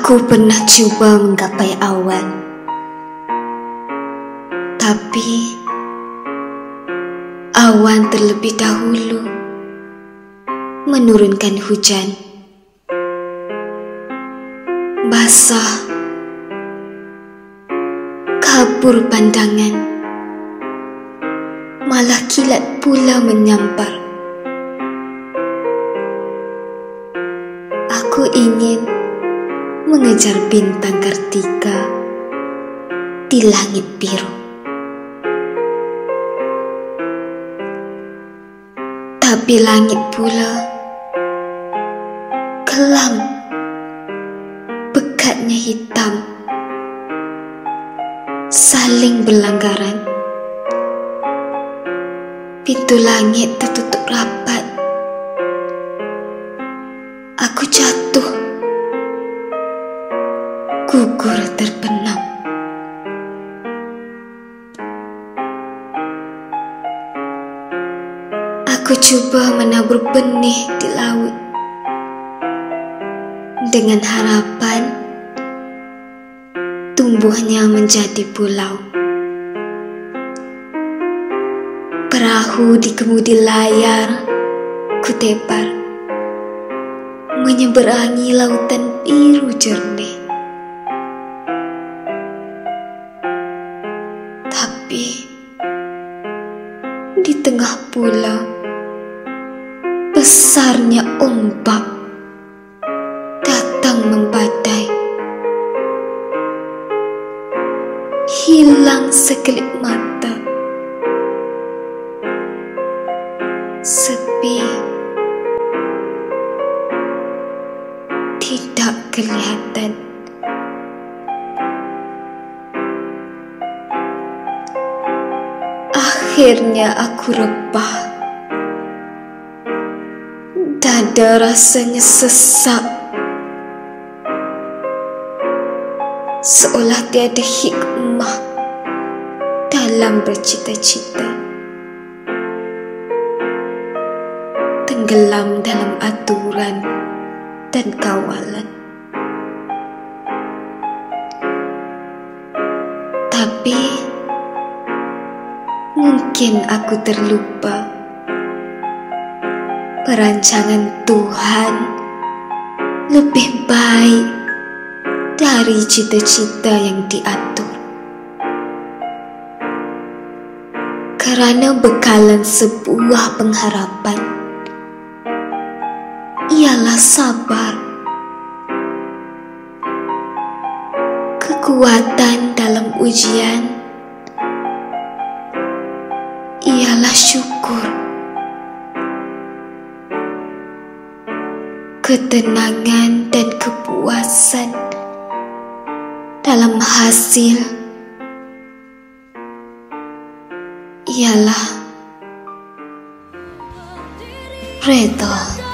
Aku pernah cuba menggapai awan, tapi awan terlebih dahulu menurunkan hujan. Basah, kabur pandangan, malah kilat pula menyampar. Aku ingin mengejar bintang Kartika di langit biru. Tapi langit pula kelam, pekatnya hitam, saling berlanggaran. Pintu langit tertutup rapat. Aku jatuh, gugur terbenam. Aku cuba menabur benih di laut dengan harapan tumbuhnya menjadi pulau. Perahu dikemudi layar, kutebar menyeberangi lautan biru jernih. Tapi di tengah pula besarnya ombak datang membadai. Hilang sekelip mata, sepi, tidak kelihatan. Akhirnya aku rebah. Dada rasanya sesak, seolah tiada hikmah dalam bercita-cita. Tenggelam dalam aturan dan kawalan. Tapi mungkin aku terlupa. Perancangan Tuhan lebih baik dari cita-cita yang diatur. Kerana bekalan sebuah pengharapan ialah sabar. Kekuatan dalam ujian ialah syukur. Ketenangan dan kepuasan dalam hasil ialah redha.